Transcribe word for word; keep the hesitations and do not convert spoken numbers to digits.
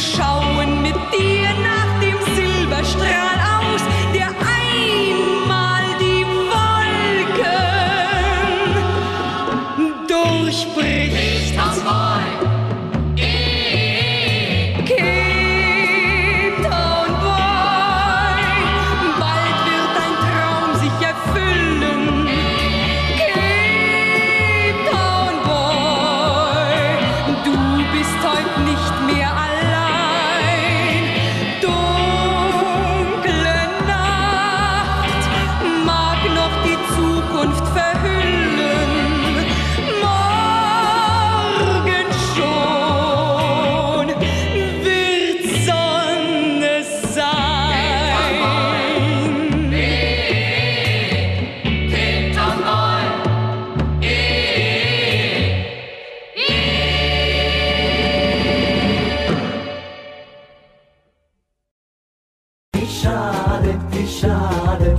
schauen mit dir nach dem Silberstrahl aus, der einmal die Wolken durchbricht. Cape Town Boy, bald wird dein Traum sich erfüllen. Cape Town Boy, du bist heute nicht mehr allein. Dunkle Nacht mag noch die Zukunft verhüllen. Morgen schon wird Sonne sein. Wie schade, wie schade,